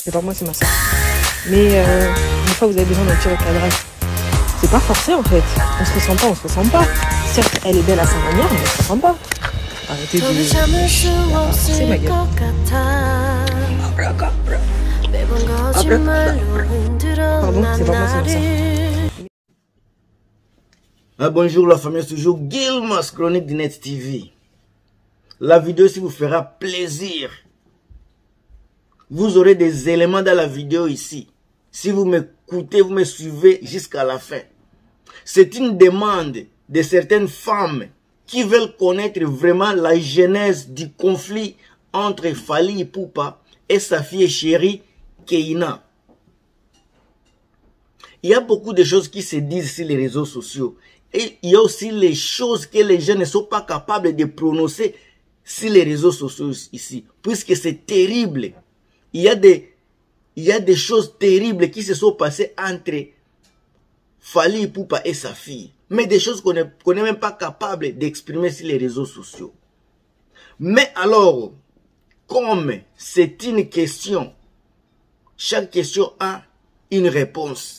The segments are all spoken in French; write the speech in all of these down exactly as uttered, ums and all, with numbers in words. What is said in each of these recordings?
C'est pas moi, c'est ma soeur. Mais euh, une fois vous avez besoin d'un petit recadrage, c'est pas forcé en fait. On se ressent pas, on se ressent pas. Certes, elle est belle à sa manière, mais on se ressent pas. Arrêtez de... C'est ma gueule. Pardon, c'est pas moi, c'est ma soeur. Ah, bonjour la famille, c'est toujours Gilmas Chronique du Net T V. La vidéo ici vous fera plaisir. Vous aurez des éléments dans la vidéo ici. Si vous m'écoutez, vous me suivez jusqu'à la fin. C'est une demande de certaines femmes qui veulent connaître vraiment la genèse du conflit entre Fally Ipupa et sa fille chérie Keina. Il y a beaucoup de choses qui se disent sur les réseaux sociaux. Et il y a aussi les choses que les gens ne sont pas capables de prononcer sur les réseaux sociaux ici. Puisque c'est terrible. Il y a des, il y a des choses terribles qui se sont passées entre Fally Ipupa et sa fille. Mais des choses qu'on n'est qu'on n'est même pas capable d'exprimer sur les réseaux sociaux. Mais alors, comme c'est une question, chaque question a une réponse.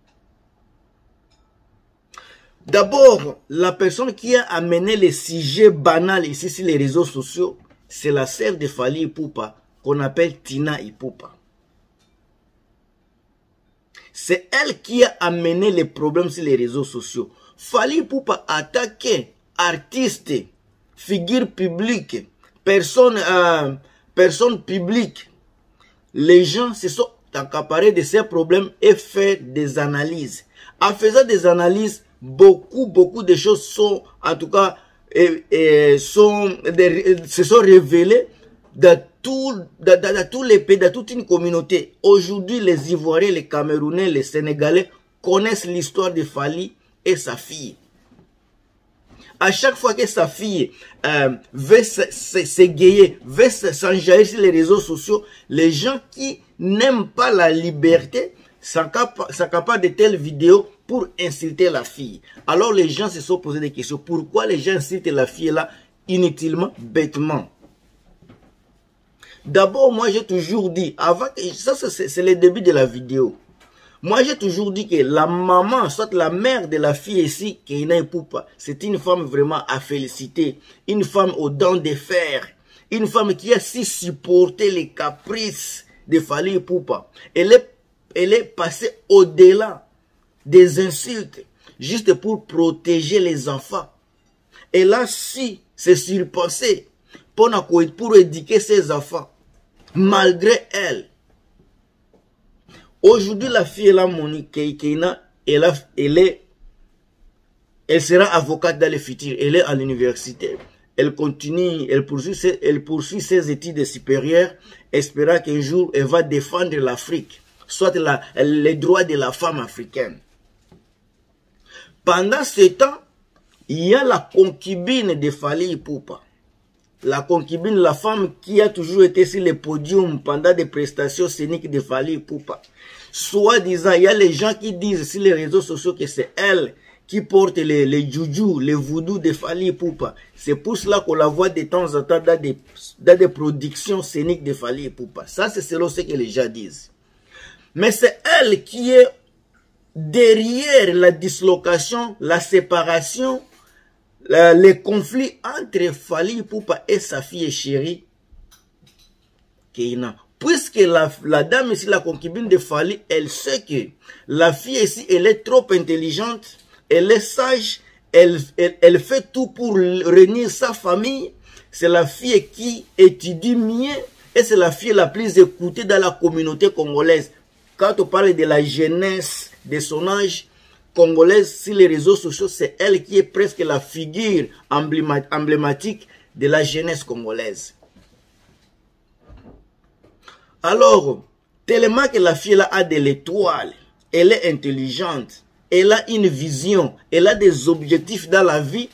D'abord, la personne qui a amené les sujets banals ici sur les réseaux sociaux, c'est la sœur de Fally Ipupa, qu'on appelle Tina Ipupa. C'est elle qui a amené les problèmes sur les réseaux sociaux. Fally Ipupa a attaqué artistes, figures publiques, personnes, euh, personnes publiques. Les gens se sont accaparés de ces problèmes et fait des analyses. En faisant des analyses, beaucoup, beaucoup de choses sont, en tout cas, et, et sont, de, se sont révélées dans, tout, dans, dans, dans tous les pays, dans toute une communauté. Aujourd'hui, les Ivoiriens, les Camerounais, les Sénégalais connaissent l'histoire de Fally et sa fille. À chaque fois que sa fille euh, veut s'égayer, veut s'enjailler sur les réseaux sociaux, les gens qui n'aiment pas la liberté s'accaparent de telles vidéos pour insulter la fille. Alors les gens se sont posé des questions. Pourquoi les gens insultent la fille là inutilement, bêtement? D'abord, moi j'ai toujours dit, avant que ça c'est le début de la vidéo. Moi j'ai toujours dit que la maman, soit la mère de la fille ici, Keina Ipupa, c'est une femme vraiment à féliciter, une femme aux dents de fer, une femme qui a si supporté les caprices de Fally Ipupa. Elle est, elle est passée au-delà des insultes, juste pour protéger les enfants. Elle a su se surpasser pour, pour éduquer ses enfants, malgré elle. Aujourd'hui, la fille, là, Monique Keina, elle, a, elle, est, elle sera avocate dans le futur. Elle est à l'université. Elle continue, elle poursuit, ses, elle poursuit ses études supérieures, espérant qu'un jour, elle va défendre l'Afrique, soit la, les droits de la femme africaine. Pendant ce temps, il y a la concubine de Fally Ipupa. La concubine, la femme qui a toujours été sur le podium pendant des prestations scéniques de Fally Ipupa. Soit disant, il y a les gens qui disent sur les réseaux sociaux que c'est elle qui porte les, les juju, les voodoo de Fally Ipupa. C'est pour cela qu'on la voit de temps en temps dans des, dans des productions scéniques de Fally Ipupa. Ça, c'est selon ce que les gens disent. Mais c'est elle qui est derrière la dislocation, la séparation, la, les conflits entre Fally Ipupa et sa fille chérie, Keina. Puisque la, la dame ici, la concubine de Fally, elle sait que la fille ici, elle est trop intelligente, elle est sage, elle, elle, elle fait tout pour réunir sa famille. C'est la fille qui étudie mieux et c'est la fille la plus écoutée dans la communauté congolaise. Quand on parle de la jeunesse, de son âge congolaise sur les réseaux sociaux, c'est elle qui est presque la figure emblématique de la jeunesse congolaise. Alors, tellement que la fille là a de l'étoile, elle est intelligente, elle a une vision, elle a des objectifs dans la vie.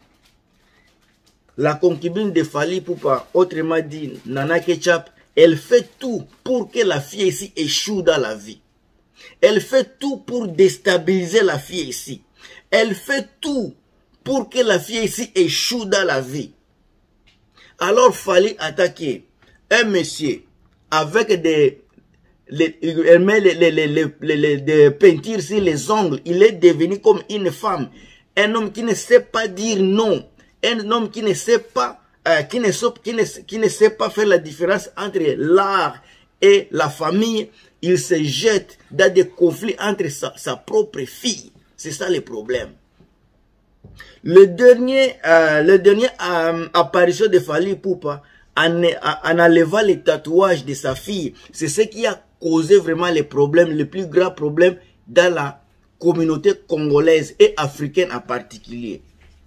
La concubine de Fally Ipupa, autrement dit Nana Ketchup, elle fait tout pour que la fille ici échoue dans la vie. Elle fait tout pour déstabiliser la fille ici. Elle fait tout pour que la fille ici échoue dans la vie. Alors Fally attaquer un monsieur avec des, les, elle met les, les, les, les, les, les, les peintures sur les ongles. Il est devenu comme une femme. Un homme qui ne sait pas dire non. Un homme qui ne sait pas, euh, qui, ne, qui, ne, qui ne sait pas faire la différence entre l'art et la famille. Il se jette dans des conflits entre sa, sa propre fille. C'est ça le problème. Le dernier, euh, le dernier euh, apparition de Fally Ipupa en, en enlevant les tatouages de sa fille, c'est ce qui a causé vraiment les problèmes, le plus grand problème dans la communauté congolaise et africaine en particulier.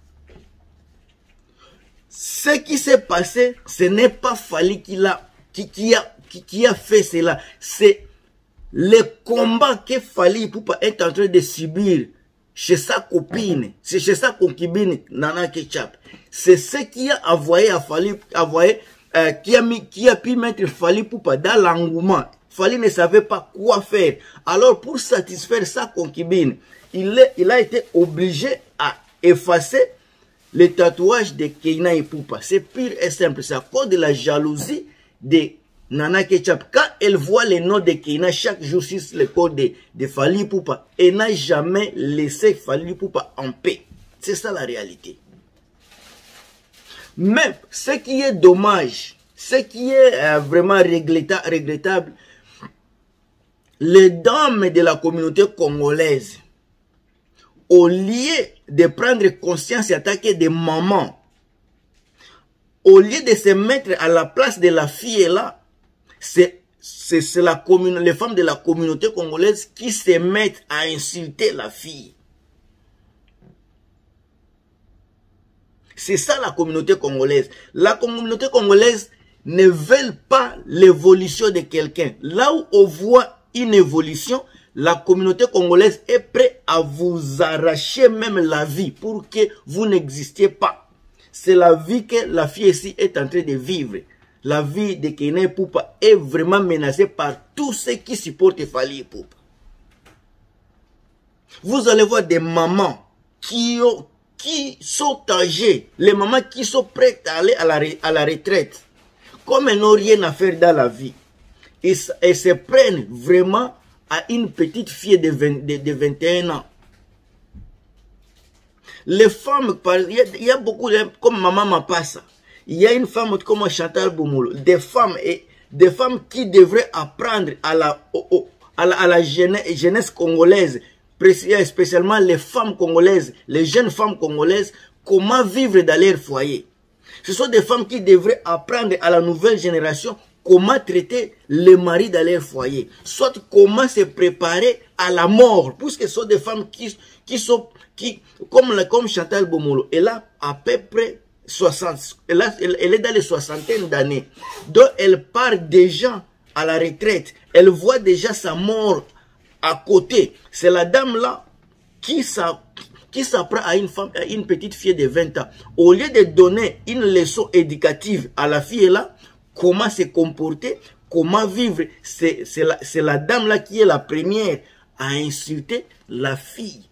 Ce qui s'est passé, ce n'est pas Fally qui, qui, qui, a, qui, qui a fait cela, c'est le combat que Fally Ipupa est en train de subir chez sa copine, c'est chez sa concubine Nana Ketchup. C'est ce qui a envoyé à Fally, envoyé, euh, qui, a mis, qui a pu mettre Fally Ipupa dans l'engouement. Fally ne savait pas quoi faire. Alors pour satisfaire sa concubine, il, est, il a été obligé à effacer les tatouages de Keina Ipupa. C'est pur et simple. C'est à cause de la jalousie de Nana Ketchup. Quand elle voit les noms de Keina chaque jour sur le corps de, de Fally Ipupa, elle n'a jamais laissé Fally Ipupa en paix. C'est ça la réalité. Mais ce qui est dommage, ce qui est euh, vraiment regrettable, regrettable, les dames de la communauté congolaise, au lieu de prendre conscience et attaquer des mamans, au lieu de se mettre à la place de la fille là, c'est la les femmes de la communauté congolaise qui se mettent à insulter la fille. C'est ça la communauté congolaise. La communauté congolaise ne veut pas l'évolution de quelqu'un. Là où on voit une évolution, la communauté congolaise est prête à vous arracher même la vie pour que vous n'existiez pas. C'est la vie que la fille ici est en train de vivre. La vie de Keina Ipupa est vraiment menacée par tous ceux qui supportent Fally Ipupa. Vous allez voir des mamans qui, ont, qui sont âgées, les mamans qui sont prêtes à aller à la, à la retraite, comme elles n'ont rien à faire dans la vie. Et, et se prennent vraiment à une petite fille de, vingt, de, de vingt et un ans. Les femmes, il y a, il y a beaucoup de, comme Maman Mapassa, il y a une femme comme Chantal Bomolo, des femmes, et, des femmes qui devraient apprendre à la, au, à la, à la jeunesse, jeunesse congolaise, spécialement les femmes congolaises, les jeunes femmes congolaises, comment vivre dans leur foyer. Ce sont des femmes qui devraient apprendre à la nouvelle génération comment traiter les maris dans leur foyer, soit comment se préparer à la mort, puisque ce sont des femmes qui, qui sont, qui, comme, comme Chantal Bomolo, elle a à peu près soixante, elle, a, elle, elle est dans les soixantaines d'années, donc elle part déjà à la retraite, elle voit déjà sa mort à côté. C'est la dame là qui s'apprend qui s'apprend à une femme, à une petite fille de vingt ans. Au lieu de donner une leçon éducative à la fille là, comment se comporter, comment vivre, c'est la, la dame là qui est la première à insulter la fille.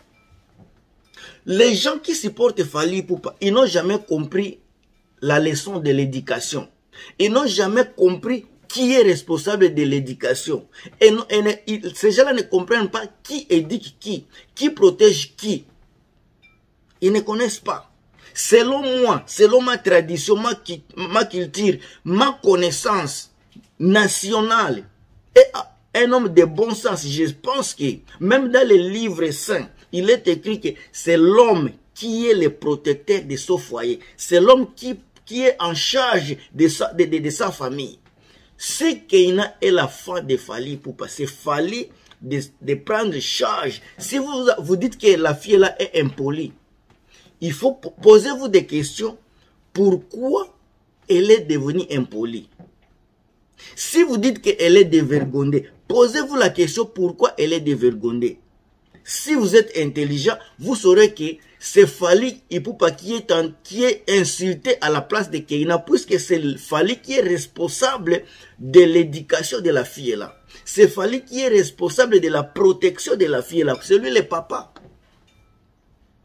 Les gens qui supportent Fally Ipupa, ils n'ont jamais compris la leçon de l'éducation. Ils n'ont jamais compris qui est responsable de l'éducation. Et, et, et ces gens-là ne comprennent pas qui éduque qui, qui protège qui. Ils ne connaissent pas. Selon moi, selon ma tradition, ma, ma culture, ma connaissance nationale, et un homme de bon sens, je pense que même dans les livres saints, il est écrit que c'est l'homme qui est le protecteur de son foyer. C'est l'homme qui, qui est en charge de sa, de, de, de sa famille. Si Keina est la femme de Fally Ipupa, c'est Fally de, de prendre charge. Si vous, vous dites que la fille là est impolie, il faut poser-vous des questions. Pourquoi elle est devenue impolie? Si vous dites qu'elle est dévergondée, posez-vous la question pourquoi elle est dévergondée. Si vous êtes intelligent, vous saurez que c'est Fally Ipupa qui est, en, qui est insulté à la place de Keina, puisque c'est Fally qui est responsable de l'éducation de la fille là. C'est Fally qui est responsable de la protection de la fille là. C'est lui le papa.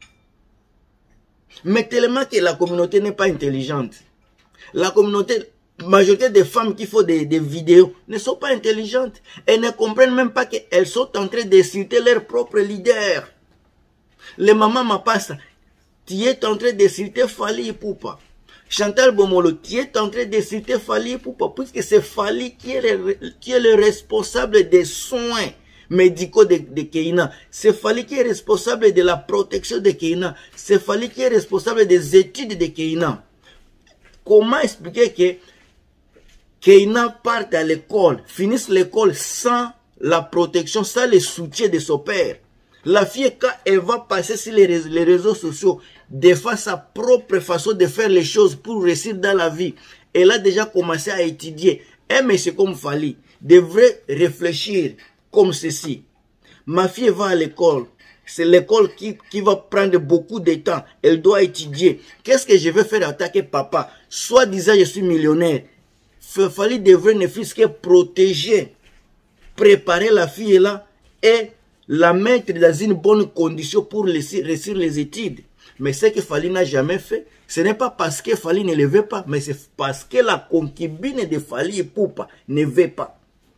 Mais tellement que la communauté n'est pas intelligente. La communauté majorité des femmes qui font des, des vidéos ne sont pas intelligentes. Elles ne comprennent même pas qu'elles sont en train d'insulter leur propre leader. Les mamans Mapassa, tu es en train d'insulter Fally Ipupa. Chantal Bomolo, tu es en train d'insulter Fally Ipupa, puisque c'est Fally qui est le, qui est le responsable des soins médicaux de, de Keïna. C'est Fally qui est responsable de la protection de Keïna. C'est Fally qui est responsable des études de Keïna. Comment expliquer que Keïna parte à l'école, finisse l'école sans la protection, sans le soutien de son père? La fille, quand elle va passer sur les réseaux, les réseaux sociaux, défend sa propre façon de faire les choses pour réussir dans la vie. Elle a déjà commencé à étudier. Un monsieur comme Fally devrait réfléchir comme ceci. Ma fille va à l'école. C'est l'école qui, qui va prendre beaucoup de temps. Elle doit étudier. Qu'est-ce que je vais faire attaquer papa? Soit disant je suis millionnaire. Fally devrait ne fût-ce que protéger, préparer la fille là et la mettre dans une bonne condition pour réussir les études. Mais ce que Fally n'a jamais fait, ce n'est pas parce que Fally ne le veut pas, mais c'est parce que la concubine de Fally Ipupa ne veut pas.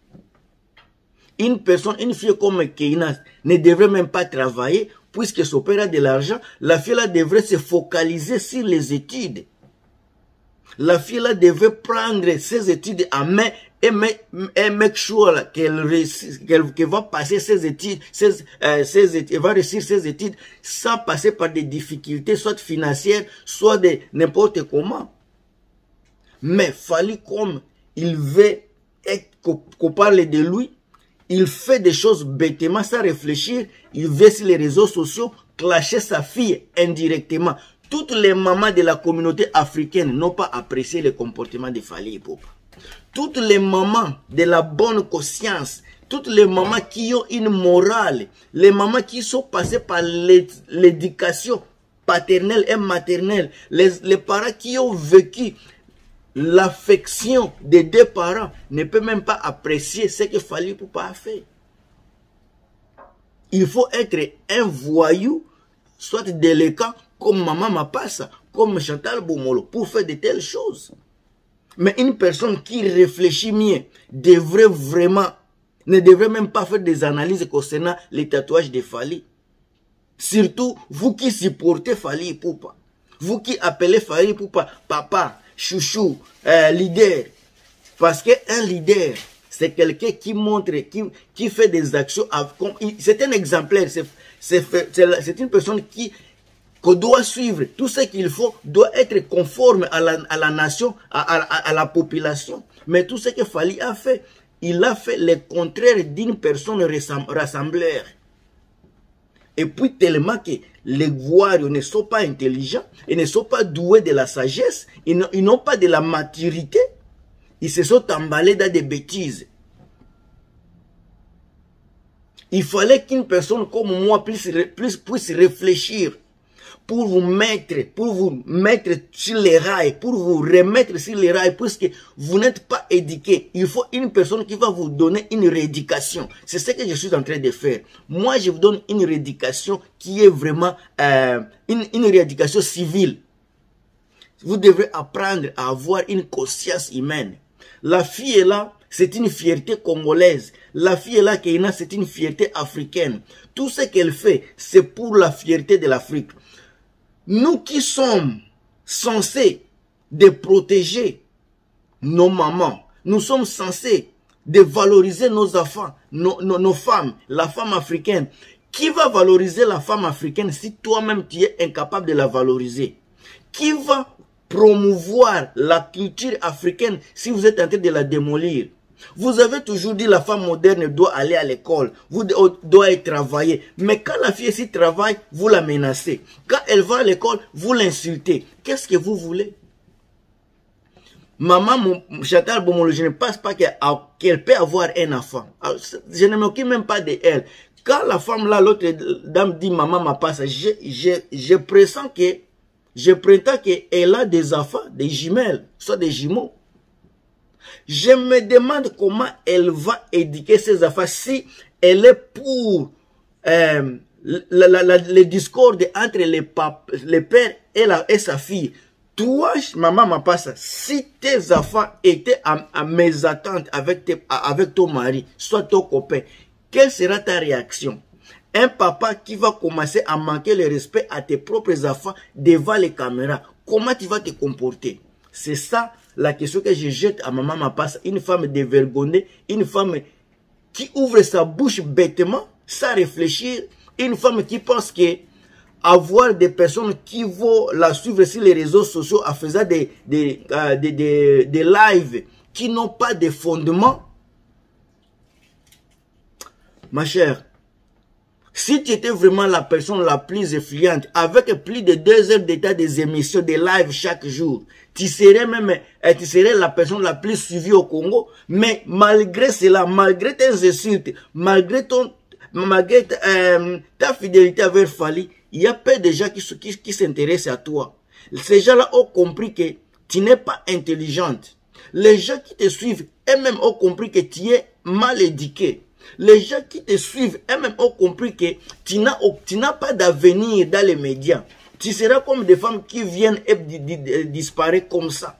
Une personne, une fille comme Keïna ne devrait même pas travailler, puisque son père a de l'argent. La fille là devrait se focaliser sur les études. La fille là devrait prendre ses études en main et make sure qu'elle qu'elle va passer ses études, ses, euh, ses études, elle va réussir ses études sans passer par des difficultés, soit financières, soit de n'importe comment. Mais Fally, comme il veut qu'on qu'on parle de lui, il fait des choses bêtement sans réfléchir, il veut sur les réseaux sociaux clasher sa fille indirectement. Toutes les mamans de la communauté africaine n'ont pas apprécié le comportement de Fally Ipupa. Toutes les mamans de la bonne conscience, toutes les mamans qui ont une morale, les mamans qui sont passées par l'éducation paternelle et maternelle, les, les parents qui ont vécu l'affection des deux parents ne peuvent même pas apprécier ce que Fally Ipupa a fait. Il faut être un voyou, soit délicat, comme Maman Mapassa, comme Chantal Bomolo, pour faire de telles choses. Mais une personne qui réfléchit mieux devrait vraiment, ne devrait même pas faire des analyses concernant les tatouages de Fally. Surtout, vous qui supportez Fally Ipupa, vous qui appelez Fally Ipupa papa, chouchou, euh, leader. Parce qu'un leader, c'est quelqu'un qui montre, qui, qui fait des actions. C'est un exemplaire, c'est une personne qui qu'on doit suivre. Tout ce qu'il faut doit être conforme à la, à la nation, à, à, à la population. Mais tout ce que Fally a fait, il a fait le contraire d'une personne rassembleur. Et puis tellement que les Gouarios ne sont pas intelligents, ils ne sont pas doués de la sagesse, ils n'ont pas de la maturité, ils se sont emballés dans des bêtises. Il fallait qu'une personne comme moi puisse, puisse, puisse réfléchir pour vous mettre, pour vous mettre sur les rails, pour vous remettre sur les rails, puisque vous n'êtes pas éduqué. Il faut une personne qui va vous donner une rééducation. C'est ce que je suis en train de faire. Moi, je vous donne une rééducation qui est vraiment euh, une, une rééducation civile. Vous devrez apprendre à avoir une conscience humaine. La fille est là, c'est une fierté congolaise. La fille est là, Keïna, c'est une fierté africaine. Tout ce qu'elle fait, c'est pour la fierté de l'Afrique. Nous qui sommes censés de protéger nos mamans, nous sommes censés de valoriser nos enfants, nos, nos, nos femmes, la femme africaine. Qui va valoriser la femme africaine si toi-même tu es incapable de la valoriser? Qui va promouvoir la culture africaine si vous êtes en train de la démolir? Vous avez toujours dit la femme moderne doit aller à l'école, vous doit travailler. Mais quand la fille ici travaille, vous la menacez. Quand elle va à l'école, vous l'insultez. Qu'est-ce que vous voulez? Maman Chantal Bomolo, je ne pense pas qu'elle peut avoir un enfant. Alors, je ne m'occupe même pas de elle. Quand la femme là, l'autre dame dit maman Mapassa, je, je, je pressens que, je prétends qu'elle a des enfants, des jumelles, soit des jumeaux. Je me demande comment elle va éduquer ses enfants si elle est pour euh, la, la, la, le discorde entre les, papes, les pères et, la, et sa fille. Toi, maman Mapasa, si tes enfants étaient à, à mes attentes avec, tes, avec ton mari, soit ton copain, quelle sera ta réaction? Un papa qui va commencer à manquer le respect à tes propres enfants devant les caméras, comment tu vas te comporter? C'est ça la question que je jette à maman Mapasa. Une femme dévergondée, une femme qui ouvre sa bouche bêtement, sans réfléchir, une femme qui pense que avoir des personnes qui vont la suivre sur les réseaux sociaux en faisant des, des, euh, des, des, des lives qui n'ont pas de fondement. Ma chère, si tu étais vraiment la personne la plus influente, avec plus de deux heures d'état des émissions, des lives chaque jour, tu serais même, tu serais la personne la plus suivie au Congo. Mais malgré cela, malgré tes insultes, malgré ton, malgré euh, ta fidélité avec Fally, il y a peu de gens qui, qui, qui s'intéressent à toi. Ces gens-là ont compris que tu n'es pas intelligente. Les gens qui te suivent eux-mêmes ont compris que tu es mal éduqué. Les gens qui te suivent eux-mêmes ont compris que tu n'as tu n'as pas d'avenir dans les médias. Tu seras comme des femmes qui viennent et disparaître comme ça.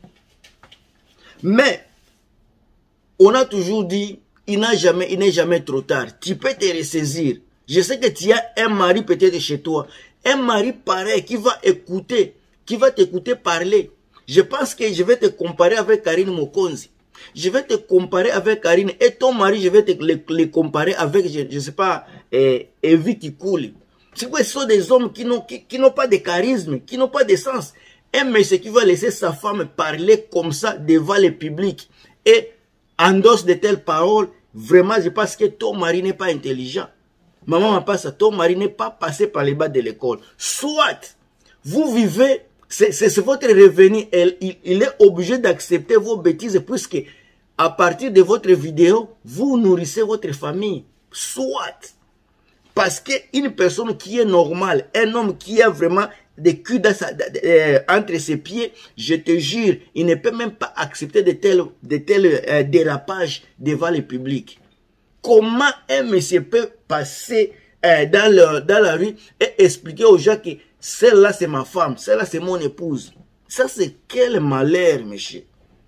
Mais, on a toujours dit, il n'est jamais, il n'est jamais trop tard. Tu peux te ressaisir. Je sais que tu as un mari peut-être chez toi. Un mari pareil qui va écouter, qui va t'écouter parler. Je pense que je vais te comparer avec Karine Mokonzi. Je vais te comparer avec Karine. Et ton mari, je vais te le, le comparer avec, je ne sais pas, eh, Evie qui coule. C'est quoi, ce sont des hommes qui n'ont qui, qui n'ont pas de charisme, qui n'ont pas de sens. Un monsieur qui va laisser sa femme parler comme ça devant le public et endosse de telles paroles, vraiment, je pense que ton mari n'est pas intelligent. Maman Mapasa, ton mari n'est pas passé par les bas de l'école. Soit, vous vivez, c'est votre revenu, il, il, il est obligé d'accepter vos bêtises puisque à partir de votre vidéo, vous nourrissez votre famille. Soit, parce qu'une personne qui est normale, un homme qui a vraiment des culs dans sa, euh, entre ses pieds, je te jure, il ne peut même pas accepter de tels, de tels euh, dérapages devant le public. Comment un monsieur peut passer euh, dans, le, dans la rue et expliquer aux gens que celle-là c'est ma femme, celle-là c'est mon épouse? Ça c'est quel malheur, monsieur.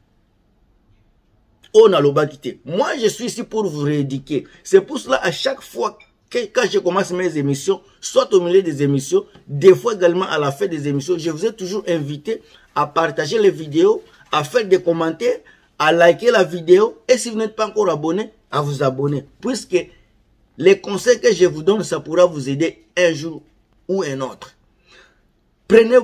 On a l'obacité. Moi je suis ici pour vous rééduquer. C'est pour cela à chaque fois que quand je commence mes émissions, soit au milieu des émissions, des fois également à la fin des émissions, je vous ai toujours invité à partager les vidéos, à faire des commentaires, à liker la vidéo et si vous n'êtes pas encore abonné, à vous abonner. Puisque les conseils que je vous donne, ça pourra vous aider un jour ou un autre. Prenez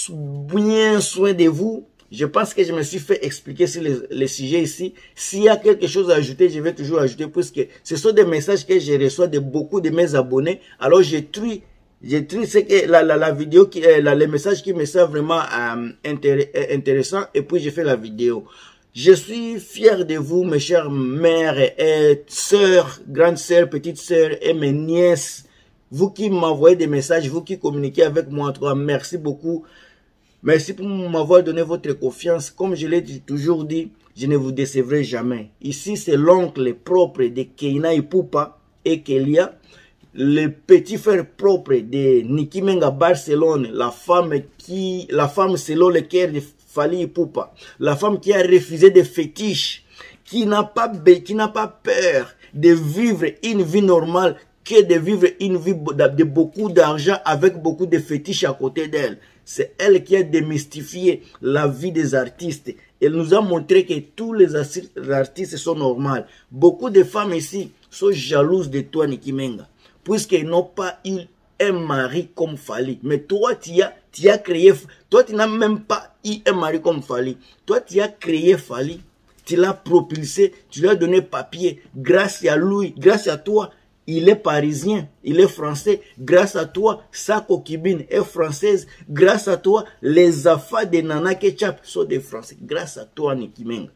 bien soin de vous. Je pense que je me suis fait expliquer sur les, les sujets ici. S'il y a quelque chose à ajouter, je vais toujours ajouter puisque ce sont des messages que je reçois de beaucoup de mes abonnés. Alors j'ai trie, j'ai trie ce que la, la, la vidéo, qui, la, les messages qui me servent vraiment euh, intéress, intéressants et puis j'ai fait la vidéo. Je suis fier de vous, mes chères mères et sœurs, grandes sœurs, petites sœurs et mes nièces. Vous qui m'envoyez des messages, vous qui communiquez avec moi, en tout cas, merci beaucoup. Merci pour m'avoir donné votre confiance. Comme je l'ai toujours dit, je ne vous décevrai jamais. Ici, c'est l'oncle propre de Keina Ipupa et Kelia, le petit frère propre de Niki Menga Barcelone, la femme qui, la femme selon le cœur de Fally Ipupa, la femme qui a refusé des fétiches, qui n'a pas, qui n'a pas peur de vivre une vie normale, que de vivre une vie de beaucoup d'argent avec beaucoup de fétiches à côté d'elle. C'est elle qui a démystifié la vie des artistes. Elle nous a montré que tous les artistes sont normaux. Beaucoup de femmes ici sont jalouses de toi, Niki Menga, puisqu'elles n'ont pas eu un mari comme Fally. Mais toi, tu as, tu as créé, toi, tu n'as même pas eu un mari comme Fally. Toi, tu as créé Fally. Tu l'as propulsé, tu lui as donné papier. Grâce à lui, grâce à toi, il est parisien, il est français. Grâce à toi, sa concubine est française. Grâce à toi, les affaires de Nana Ketchup sont des Français. Grâce à toi, Niki Menga.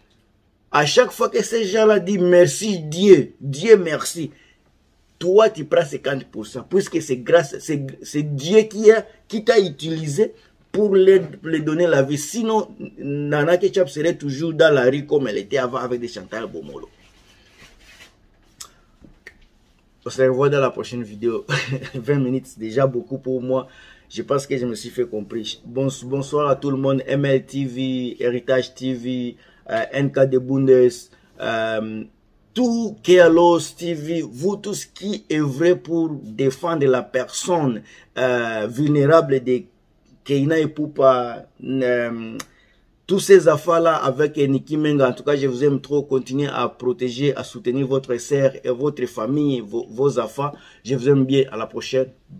À chaque fois que ces gens-là disent merci Dieu, Dieu merci, toi tu prends cinquante pour cent. Puisque c'est grâce, c'est Dieu qui a, qui t'a utilisé pour les, les donner la vie. Sinon, Nana Ketchup serait toujours dans la rue comme elle était avant avec des Chantal Bomolo. On se revoit dans la prochaine vidéo. vingt minutes, c'est déjà beaucoup pour moi. Je pense que je me suis fait compris. Bonsoir à tout le monde. M L T V, Héritage T V, euh, N K de Bundes, euh, tout Kealos T V, vous tous qui œuvrez pour défendre la personne euh, vulnérable de Keina et Poupa, euh, tous ces affaires-là avec Niki Menga, en tout cas, je vous aime trop. Continuez à protéger, à soutenir votre sœur et votre famille, vos, vos affaires. Je vous aime bien. À la prochaine.